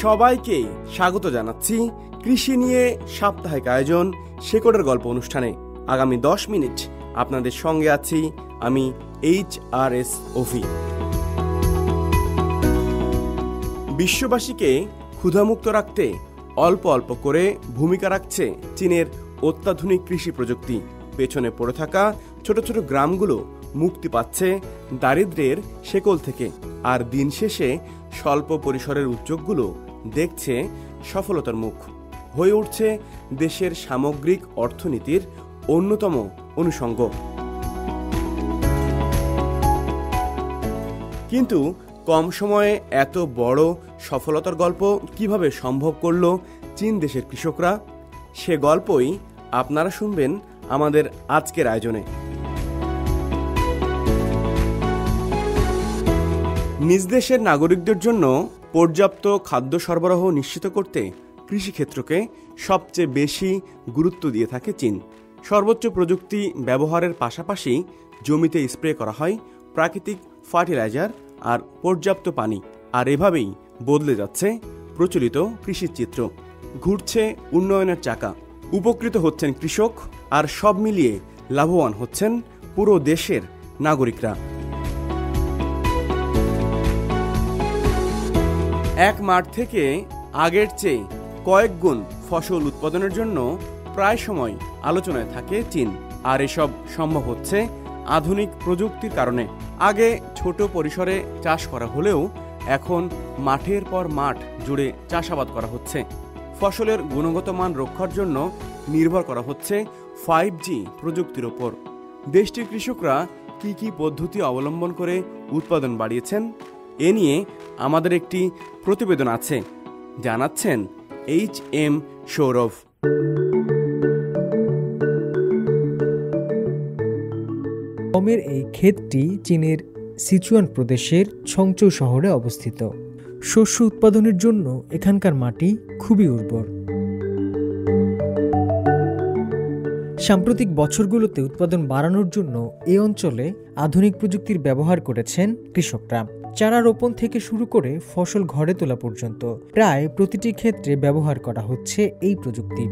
সবাইকে স্বাগত জানাচ্ছি কৃষি নিয়ে সাপ্তাহিক আয়োজন শেকড়ের গল্প অনুষ্ঠানে। আগামী 10 মিনিট আপনাদের সঙ্গে আছি আমি HRS অভি। বিশ্ববাসীকে ক্ষুধামুক্ত রাখতে অল্প অল্প করে ভূমিকা রাখছে চীনের অত্যাধুনিক কৃষি প্রযুক্তি। পেছনে পড়ে থাকা ছোট ছোট গ্রামগুলো মুক্তি পাচ্ছে দারিদ্র্যের শেকল থেকে, আর দিন শেষে স্বল্প পরিসরের উদ্যোগগুলো দেখছে সফলতার মুখ, হয়ে উঠছে দেশের সামগ্রিক অর্থনীতির অন্যতম অনুষঙ্গ। কিন্তু কম সময়ে এত বড় সফলতার গল্প কিভাবে সম্ভব করল চীন দেশের কৃষকরা, সে গল্পই আপনারা শুনবেন আমাদের আজকের আয়োজনে। নিজ দেশের নাগরিকদের জন্য পর্যাপ্ত খাদ্য সরবরাহ নিশ্চিত করতে কৃষিক্ষেত্রকে সবচেয়ে বেশি গুরুত্ব দিয়ে থাকে চীন। সর্বোচ্চ প্রযুক্তি ব্যবহারের পাশাপাশি জমিতে স্প্রে করা হয় প্রাকৃতিক ফার্টিলাইজার আর পর্যাপ্ত পানি, আর এভাবেই বদলে যাচ্ছে প্রচলিত কৃষির চিত্র। ঘুরছে উন্নয়নের চাকা, উপকৃত হচ্ছেন কৃষক, আর সব মিলিয়ে লাভবান হচ্ছেন পুরো দেশের নাগরিকরা। এক মাঠ থেকে আগের চেয়ে কয়েক গুণ ফসল উৎপাদনের জন্য প্রায় সময় আলোচনায় থাকে চীন, আর এসব সম্ভব হচ্ছে আধুনিক প্রযুক্তির কারণে। আগে ছোট পরিসরে চাষ করা হলেও এখন মাঠের পর মাঠ জুড়ে চাষাবাদ করা হচ্ছে। ফসলের গুণগত মান রক্ষার জন্য নির্ভর করা হচ্ছে 5G প্রযুক্তির ওপর। দেশটির কৃষকরা কি কি পদ্ধতি অবলম্বন করে উৎপাদন বাড়িয়েছেন, এ নিয়ে আমাদের একটি প্রতিবেদন আছে, জানাচ্ছেন HM সৌরভ। গমের এই ক্ষেতটি চীনের সিচুয়ান প্রদেশের ছংচৌ শহরে অবস্থিত। শস্য উৎপাদনের জন্য এখানকার মাটি খুবই উর্বর। সাম্প্রতিক বছরগুলোতে উৎপাদন বাড়ানোর জন্য এই অঞ্চলে আধুনিক প্রযুক্তির ব্যবহার করেছেন কৃষকরা। চারা রোপণ থেকে শুরু করে ফসল ঘরে তোলা পর্যন্ত প্রায় প্রতিটি ক্ষেত্রে ব্যবহার করা হচ্ছে এই প্রযুক্তি।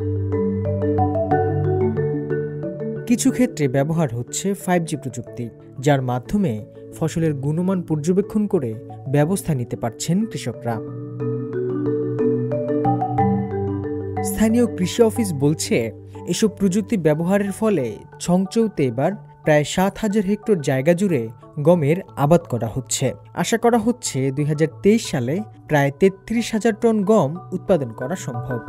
কিছু ক্ষেত্রে ব্যবহার হচ্ছে 5G প্রযুক্তি, যার মাধ্যমে ফসলের গুণমান পর্যবেক্ষণ করে ব্যবস্থা নিতে পারছেন কৃষকরা। স্থানীয় কৃষি অফিস বলছে, এসব প্রযুক্তি ব্যবহারের ফলে ছংচৌতে এবার প্রায় 7,000 হেক্টর জায়গা জুড়ে গমের আবাদ করা হচ্ছে। আশা করা হচ্ছে 2023 সালে প্রায় 33,000 টন গম উৎপাদন করা সম্ভব।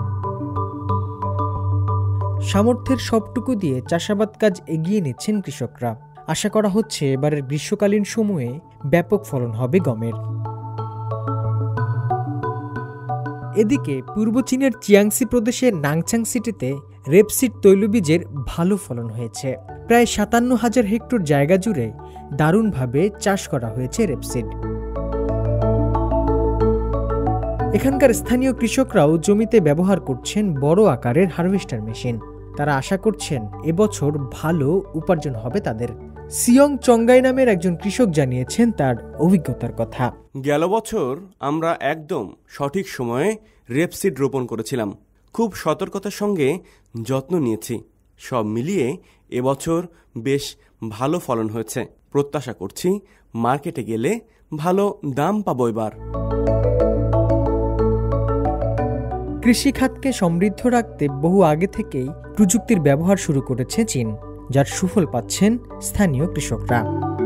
সামর্থ্যের সবটুকু দিয়ে চাষাবাদ কাজ এগিয়ে নিচ্ছেন কৃষকরা। আশা করা হচ্ছে এবারের গ্রীষ্মকালীন সময়ে ব্যাপক ফলন হবে গমের। এদিকে পূর্ব চীনের চিয়াংসি প্রদেশের নাংচাং সিটিতে রেপসিড তৈলবীজের ভালো ফলন হয়েছে। প্রায় 57,000 হেক্টর জায়গা জুড়ে দারুণভাবে চাষ করা হয়েছে রেপসিড। এখানকার স্থানীয় কৃষকরাও জমিতে ব্যবহার করছেন বড় আকারের হারভেস্টার মেশিন। তারা আশা করছেন এবছর ভালো উপার্জন হবে তাদের। সিয়ং চঙ্গাই নামের একজন কৃষক জানিয়েছেন তার অভিজ্ঞতার কথা। গেল বছর আমরা একদম সঠিক সময়ে রেপসিড রোপণ করেছিলাম, খুব সতর্কতার সঙ্গে যত্ন নিয়েছি। সব মিলিয়ে এবছর বেশ ভালো ফলন হয়েছে। প্রত্যাশা করছি মার্কেটে গেলে ভালো দাম পাবো এবার। কৃষিখাতকে সমৃদ্ধ রাখতে বহু আগে থেকেই প্রযুক্তির ব্যবহার শুরু করেছে চীন, যার সুফল পাচ্ছেন স্থানীয় কৃষকরা।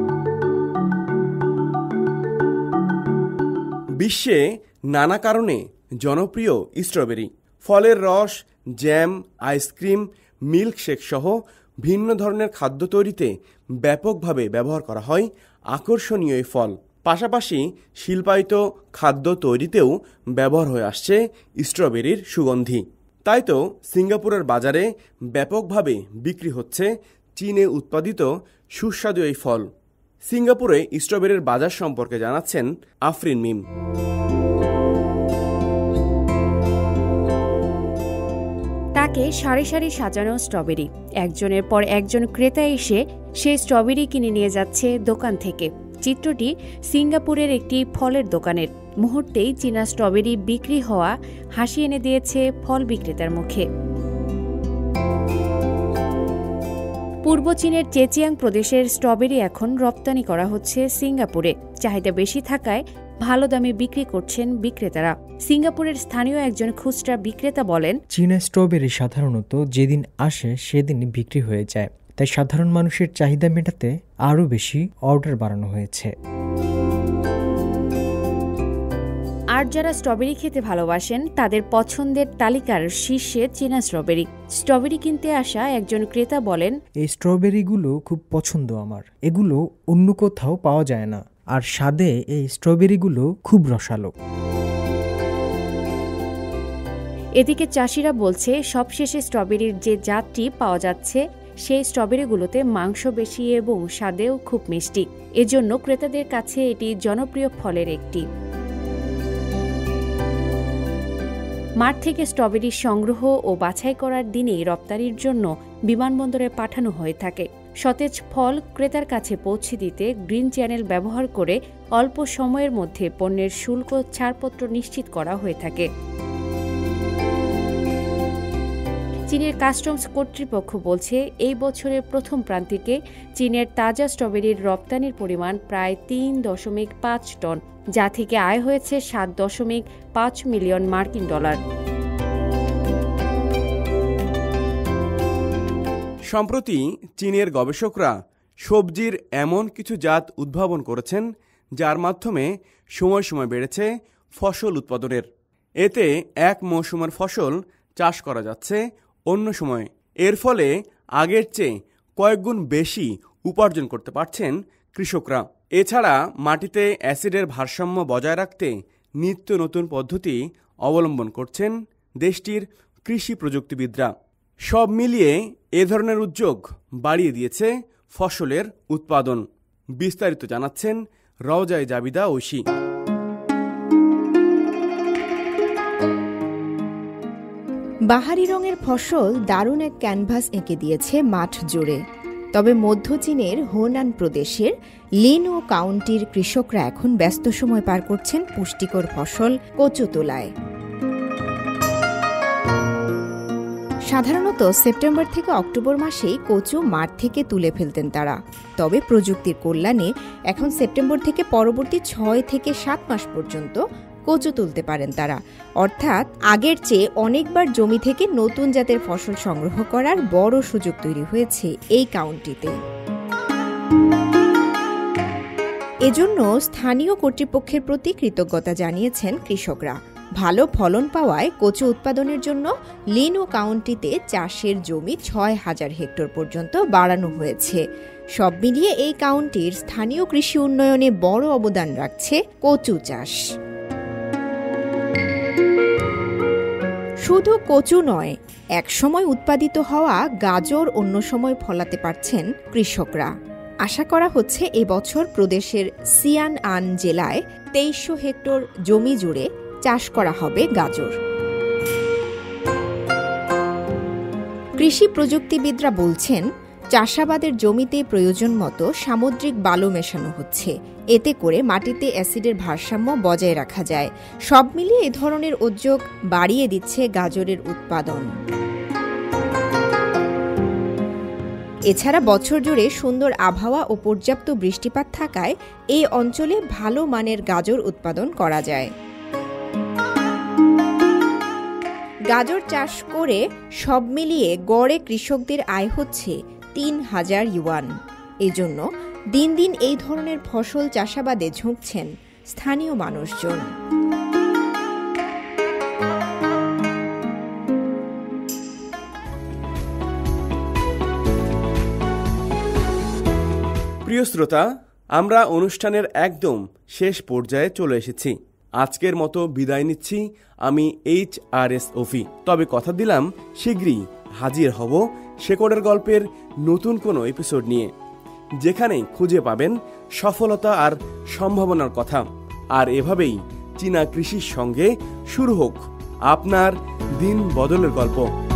বিশ্বে নানা কারণে জনপ্রিয় স্ট্রবেরি, ফলের রস, জ্যাম, আইসক্রিম, মিল্কশেক সহ ভিন্ন ধরনের খাদ্য তৈরিতে ব্যাপকভাবে ব্যবহার করা হয় আকর্ষণীয় এই ফল। পাশাপাশি শিল্পায়িত খাদ্য তৈরিতেও ব্যবহার হয়ে আসছে স্ট্রবেরির সুগন্ধি। তাই তো সিঙ্গাপুরের বাজারে ব্যাপকভাবে বিক্রি হচ্ছে চীনে উৎপাদিত সুস্বাদু এই ফল। সিঙ্গাপুরে স্ট্রবেরির বাজার সম্পর্কে জানাচ্ছেন আফরিন মিম। তাকে সারি সারি সাজানো স্ট্রবেরি, একজনের পর একজন ক্রেতা এসে সে স্ট্রবেরি কিনে নিয়ে যাচ্ছে দোকান থেকে। চিত্রটি সিঙ্গাপুরের একটি ফলের দোকানের। মুহূর্তেই চীনা স্ট্রবেরি বিক্রি হওয়া হাসি এনে দিয়েছে ফল বিক্রেতার মুখে। পূর্ব চীনের জেজিয়াং প্রদেশের স্ট্রবেরি এখন রপ্তানি করা হচ্ছে সিঙ্গাপুরে। চাহিদা বেশি থাকায় ভালো দামে বিক্রি করছেন বিক্রেতারা। সিঙ্গাপুরের স্থানীয় একজন খুচরা বিক্রেতা বলেন, চীনা স্ট্রবেরি সাধারণত যেদিন আসে সেদিনই বিক্রি হয়ে যায়, তাই সাধারণ মানুষের চাহিদা মেটাতে আরও বেশি অর্ডার বাড়ানো হয়েছে। আর যারা স্ট্রবেরি খেতে ভালোবাসেন তাদের পছন্দের তালিকার শীর্ষে চীনা স্ট্রবেরি। স্ট্রবেরি কিনতে আসা একজন ক্রেতা বলেন, এই স্ট্রবেরিগুলো খুব পছন্দ আমার, এগুলো অন্য কোথাও পাওয়া যায় না, আর স্বাদে এই স্ট্রবেরিগুলো খুব রসালো। এদিকে চাষিরা বলছে সবশেষে স্ট্রবেরির যে জাতটি পাওয়া যাচ্ছে সেই স্ট্রবেরিগুলোতে মাংস বেশি এবং স্বাদেও খুব মিষ্টি। এজন্য ক্রেতাদের কাছে এটি জনপ্রিয় ফলের একটি। মাঠ থেকে স্ট্রবেরি সংগ্রহ ও বাছাই করার দিনেই রপ্তানির জন্য বিমানবন্দরে পাঠানো হয়ে থাকে। সতেজ ফল ক্রেতার কাছে পৌঁছে দিতে গ্রিন চ্যানেল ব্যবহার করে অল্প সময়ের মধ্যে পণ্যের শুল্ক ছাড়পত্র নিশ্চিত করা হয়ে থাকে। চীনের কাস্টমস কর্তৃপক্ষ বলছে এই বছরের প্রথম প্রান্তিকে চীনের তাজা স্ট্রবেরির রপ্তানির পরিমাণ প্রায় 3.5 টন, যা থেকে আয় হয়েছে 7.5 মিলিয়ন মার্কিন ডলার। সম্প্রতি চীনের গবেষকরা সবজির এমন কিছু জাত উদ্ভাবন করেছেন যার মাধ্যমে সময় সময় বেড়েছে ফসল উৎপাদনের। এতে এক মৌসুমের ফসল চাষ করা যাচ্ছে অন্য সময়ে। এর ফলে আগের চেয়ে কয়েকগুণ বেশি উপার্জন করতে পারছেন কৃষকরা। এছাড়া মাটিতে অ্যাসিডের ভারসাম্য বজায় রাখতে নিত্য নতুন পদ্ধতি অবলম্বন করছেন দেশটির কৃষি প্রযুক্তিবিদরা। সব মিলিয়ে এ ধরনের উদ্যোগ বাড়িয়ে দিয়েছে ফসলের উৎপাদন। বিস্তারিত জানাচ্ছেন রওজায়ে জাবিদা ঐশী। বাহারি রঙের ফসল দারুণ এক ক্যানভাস এঁকে দিয়েছে মাঠ জুড়ে। তবে মধ্য চীনের হোনান প্রদেশের লিনও কাউন্টির কৃষকরা এখন ব্যস্ত সময় পার করছেন পুষ্টিকর ফসল কচু তোলায়। সাধারণত সেপ্টেম্বর থেকে অক্টোবর মাসেই কচু মাঠ থেকে তুলে ফেলতেন তারা। তবে প্রযুক্তির কল্যাণে এখন সেপ্টেম্বর থেকে পরবর্তী 6 থেকে 7 মাস পর্যন্ত কচু তুলতে পারেন তারা। অর্থাৎ আগের চেয়ে অনেকবার জমি থেকে নতুন জাতের ফসল সংগ্রহ করার বড় সুযোগ তৈরি হয়েছে এই কাউন্টিতে। এজন্য স্থানীয় কর্তৃপক্ষের প্রতি কৃতজ্ঞতা জানিয়েছেন কৃষকরা। ভালো ফলন পাওয়ায় কচু উৎপাদনের জন্য লিনও কাউন্টিতে চাষের জমি 6,000 হেক্টর পর্যন্ত বাড়ানো হয়েছে। সব মিলিয়ে এই কাউন্টির স্থানীয় কৃষি উন্নয়নে বড় অবদান রাখছে কচু চাষ। শুধু কচু নয়, একসময় উৎপাদিত হওয়া গাজর অন্য সময় ফলাতে পারছেন কৃষকরা। আশা করা হচ্ছে এবছর প্রদেশের সিয়ানআন জেলায় 2300 হেক্টর জমি জুড়ে চাষ করা হবে গাজর। কৃষি প্রযুক্তিবিদরা বলছেন, চাষাবাদের জমিতে প্রয়োজন মতো সামুদ্রিক বালু মেশানো হচ্ছে। এতে করে মাটিতে অ্যাসিডের ভারসাম্য বজায় রাখা যায়। সব মিলিয়ে এ ধরনের উদ্যোগ বাড়িয়ে দিচ্ছে গাজরের উৎপাদন। এছাড়া বছর জুড়ে সুন্দর আবহাওয়া ও পর্যাপ্ত বৃষ্টিপাত থাকায় এই অঞ্চলে ভালো মানের গাজর উৎপাদন করা যায়। গাজর চাষ করে সব মিলিয়ে গড়ে কৃষকদের আয় হচ্ছে 3,000 ইউয়ান। এজন্য দিন দিন এই ধরনের ফসল চাষাবাদে ঝুঁকছেন স্থানীয় মানুষজন। প্রিয় শ্রোতা, আমরা অনুষ্ঠানের একদম শেষ পর্যায়ে চলে এসেছি। আজকের মতো বিদায় নিচ্ছি আমি HRS অফি। তবে কথা দিলাম শীঘ্রই হাজির হব শেকড়ের গল্পের নতুন কোনো এপিসোড নিয়ে, যেখানে খুঁজে পাবেন সফলতা আর সম্ভাবনার কথা। আর এভাবেই চীনা কৃষির সঙ্গে শুরু হোক আপনার দিন বদলের গল্প।